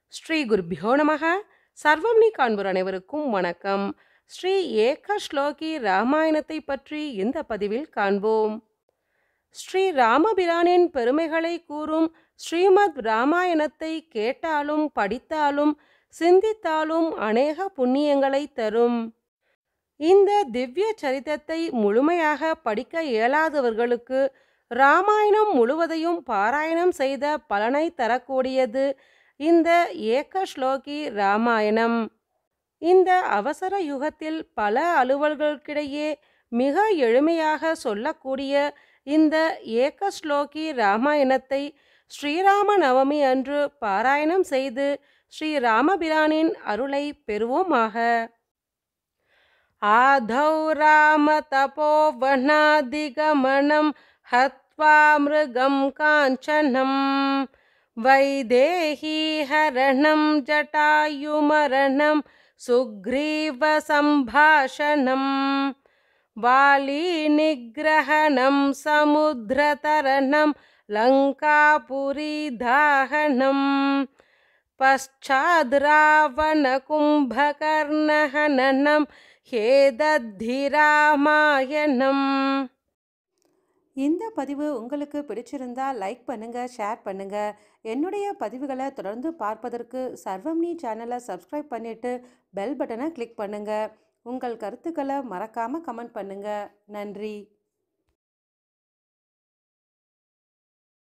ஸ்ரீ குருபியோ நமக. சர்வம் நீ காண்போர் அனைவருக்கும் வணக்கம். ஸ்ரீ ஏக ஸ்லோகி ராமாயணத்தை பற்றி இந்த பதிவில் காண்போம். ஸ்ரீ ராமபிரானின் பெருமைகளை கூறும் ஸ்ரீமத் ராமாயணத்தை கேட்டாலும் படித்தாலும் சிந்தித்தாலும் அநேக புண்ணியங்களை தரும். இந்த திவ்ய சரிதத்தை முழுமையாக படிக்க இயலாதவர்களுக்கு ராமாயணம் முழுவதையும் பாராயணம் செய்த பலனை தரக்கூடியது இந்த ஏக ஸ்லோகி ராமாயணம். இந்த அவசர யுகத்தில் பல அலுவல்களுக்கிடையே மிக எளிமையாக சொல்லக்கூடிய இந்த ஏக ஸ்லோகி ராமாயணத்தை ஸ்ரீராம நவமி அன்று பாராயணம் செய்து ஸ்ரீ ராமபிரானின் அருளை பெறுவோமாக. ஆதௌ ராம தபோவனாதிகமனம் ஹத்வா மிருகம் காஞ்சனம் வைதேஹி ஹரணம் ஜட்டாயுமரணம் சுக்ரீவ சம்பாஷணம் வாலி நிகிரஹணம் சமுத்திரதரணம் லங்காபுரி தாஹனம் பశ్చాத் ராவண கும்பகர்ணஹனனம் ஹேதத்தி ராமாயணம். இந்த பதிவு உங்களுக்கு பிடிச்சிருந்தா லைக் பண்ணுங்க, ஷேர் பண்ணுங்க. என்னுடைய பதிவுகளை தொடர்ந்து பார்ப்பதற்கு சர்வம் நீ சேனலை சப்ஸ்கிரைப் பண்ணிட்டு பெல் பட்டனை கிளிக் பண்ணுங்க. உங்கள் கருத்துக்களை மறக்காம கமெண்ட் பண்ணுங்க. நன்றி.